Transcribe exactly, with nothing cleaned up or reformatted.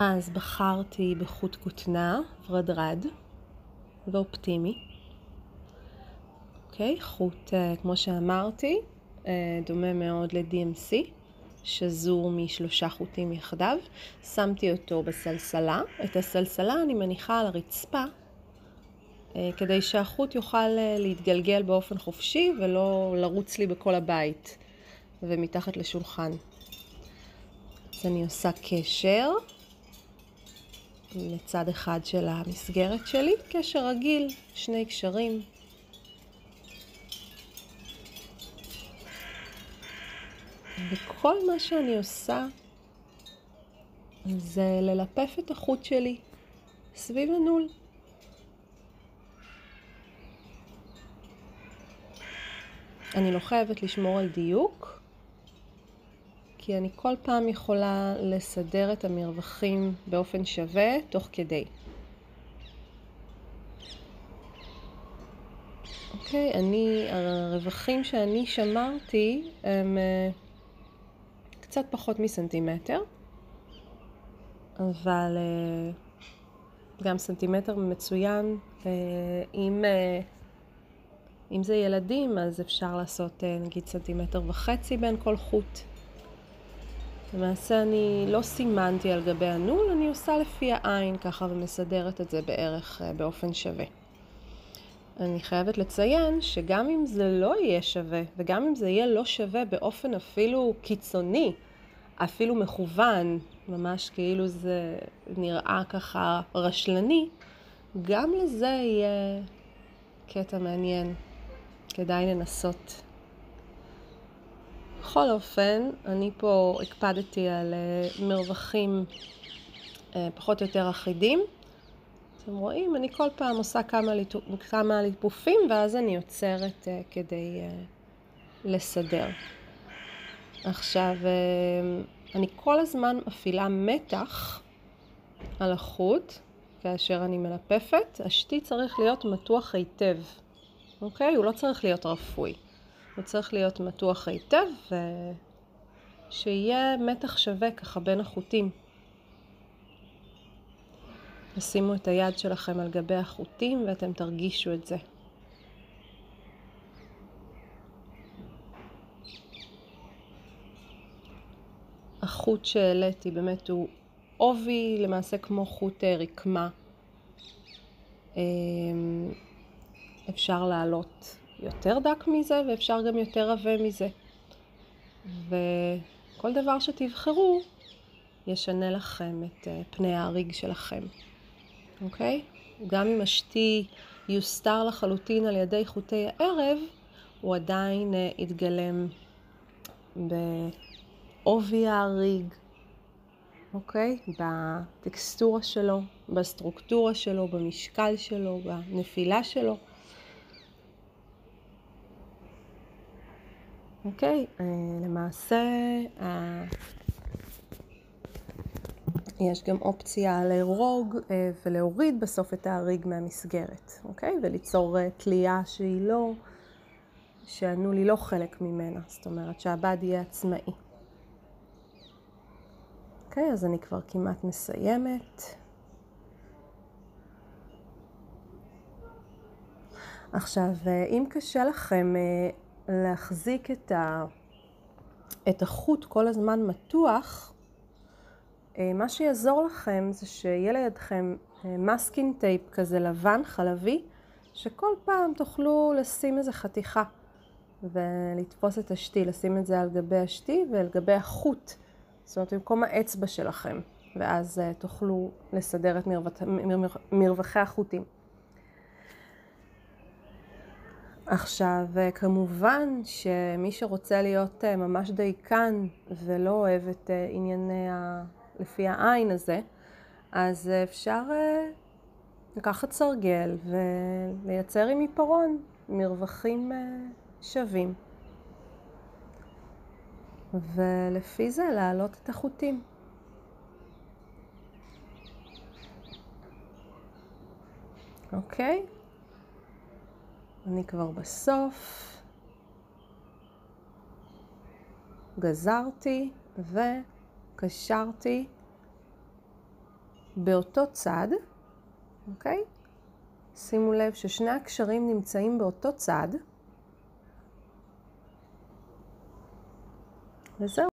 אז בחרתי בחוט כותנה, ורדרד ואופטימי. אוקיי, חוט, כמו שאמרתי, דומה מאוד ל-די אם סי, שזור משלושה חוטים יחדיו. שמתי אותו בסלסלה. את הסלסלה אני מניחה על הרצפה, כדי שהחוט יוכל להתגלגל באופן חופשי ולא לרוץ לי בכל הבית ומתחת לשולחן. אז אני עושה קשר לצד אחד של המסגרת שלי, קשר רגיל, שני קשרים. וכל מה שאני עושה זה ללפף את החוט שלי סביב הנול. אני לא חייבת לשמור על דיוק, כי אני כל פעם יכולה לסדר את המרווחים באופן שווה תוך כדי. אוקיי, אני, הרווחים שאני שמרתי הם קצת פחות מסנטימטר, אבל גם סנטימטר מצוין. אם, אם זה ילדים, אז אפשר לעשות נגיד סנטימטר וחצי בין כל חוט. למעשה אני לא סימנתי על גבי הנול, אני עושה לפי העין ככה ומסדרת את זה בערך באופן שווה. אני חייבת לציין שגם אם זה לא יהיה שווה, וגם אם זה יהיה לא שווה באופן אפילו קיצוני, אפילו מכוון, ממש כאילו זה נראה ככה רשלני, גם לזה יהיה קטע מעניין, כדאי לנסות. בכל אופן, אני פה הקפדתי על מרווחים פחות או יותר אחידים. אתם רואים, אני כל פעם עושה כמה, כמה ליפופים, ואז אני יוצרת כדי לסדר. עכשיו, אני כל הזמן מפעילה מתח על החוט, כאשר אני מלפפת. השתי צריך להיות מתוח היטב, אוקיי? הוא לא צריך להיות רפוי. הוא צריך להיות מתוח היטב, ושיהיה מתח שווה ככה בין החוטים. ושימו את היד שלכם על גבי החוטים ואתם תרגישו את זה. החוט שהעליתי באמת הוא עובי, למעשה כמו חוט רקמה. אפשר לעלות יותר דק מזה ואפשר גם יותר עבה מזה. וכל דבר שתבחרו ישנה לכם את פני ההריג שלכם. אוקיי? גם אם השתי יוסתר לחלוטין על ידי חוטי הערב, הוא עדיין יתגלם בעובי ההריג, אוקיי? בטקסטורה שלו, בסטרוקטורה שלו, במשקל שלו, בנפילה שלו. אוקיי? למעשה, יש גם אופציה להרוג ולהוריד בסוף את ההריג מהמסגרת, אוקיי? וליצור תלייה שהיא לא, שהנול היא לא חלק ממנה, זאת אומרת שהבד יהיה עצמאי. אוקיי, אז אני כבר כמעט מסיימת. עכשיו, אם קשה לכם להחזיק את, ה... את החוט כל הזמן מתוח, מה שיעזור לכם זה שיהיה לידכם מסקינג טייפ כזה לבן, חלבי, שכל פעם תוכלו לשים איזה חתיכה ולתפוס את השתי, לשים את זה על גבי השתי ועל גבי החוט, זאת אומרת במקום האצבע שלכם, ואז תוכלו לסדר את מרווחי החוטים. עכשיו, כמובן שמי שרוצה להיות ממש דייקן ולא אוהב את ענייני ה... לפי העין הזה, אז אפשר לקחת סרגל ולייצר עם עיפרון מרווחים שווים. ולפי זה להעלות את החוטים. אוקיי? אני כבר בסוף. גזרתי וקשרתי באותו צד, אוקיי? שימו לב ששני הקשרים נמצאים באותו צד. וזהו.